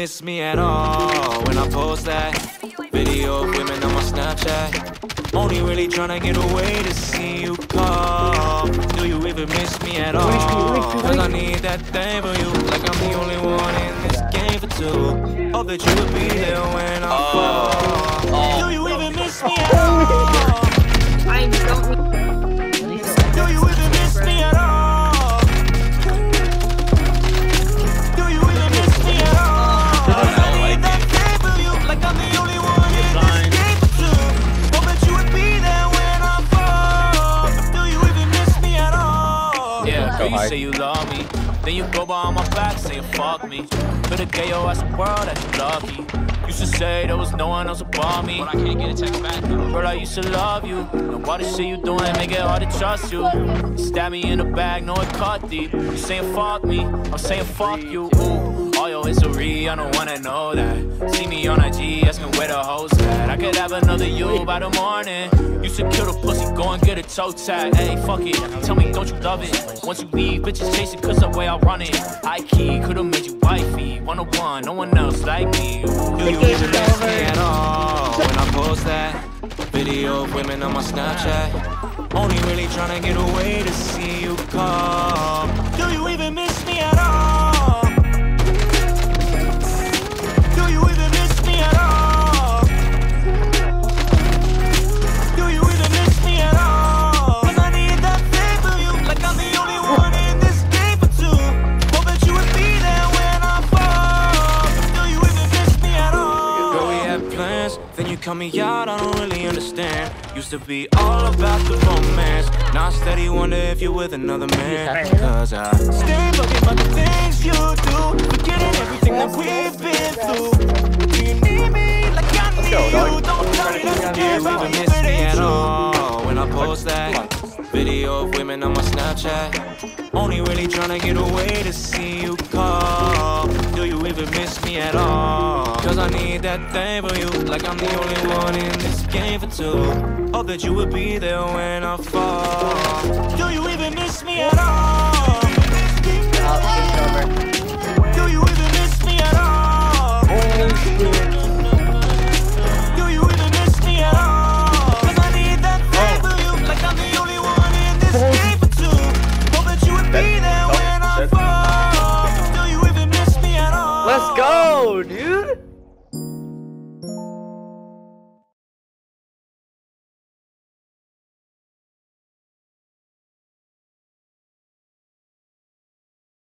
miss me at all when I post that video of women on my Snapchat? Only really tryna get away to see you call. Do you even miss me at all? Cause I need that thing for you, like I'm the only one in this game for two. Hope that you would be there when I fall. Do you even miss me at all? I don't. Do you even miss me at all? Do you even miss me at all? I need that thing for you, like I'm the only one in this game for two. Hope that you would be there when I fall. Do you even miss me at all? Yeah, girl, you say you love me, then you go behind my back saying fuck me. Could've gave your ass a world that you lucky. Used to say there was no one else above me, but I can't get a text back. Girl, I used to love you. Now why the shit you doing make it hard to trust you? You stab me in the back, know it cut deep. You saying fuck me, I'm saying fuck you. Ooh, all your history, I don't wanna know that. See me on IG, asking where the hoes at. I could have another you by the morning. Used to kill the pussy, go and get a toe tag. Hey, fuck it, tell me don't you love it? Once you leave, bitches chasing cause the way I run it. High key, could've made you wifey. 101, no one else like me. Ooh. Do you even miss me at all when I post that video of women on my Snapchat? Only really tryna get away to see you call. Do you even miss me at all? Do you even miss me at all? Do you even miss me at all? Cause I need that thing for you, like I'm the only one in this game for two. Hope that you would be there when I fall. Do you even miss me at all? Girl, we had plans, then you cut me out, I don't really understand. Used to be all about the romance, now I steady wonder if you're with another man. Cause I stay looking about the things you do, forgetting everything that we've been through. Do you need me like I need you? Don't tell me that you even miss me at all when I post that video of women on my Snapchat? Only really tryna get away to see you call. Do you even miss me at all? Cause I need that thing for you, like I'm the only one in this game for two. Hope that you would be there when I fall. Do you even miss me at all? Do you even miss me at all?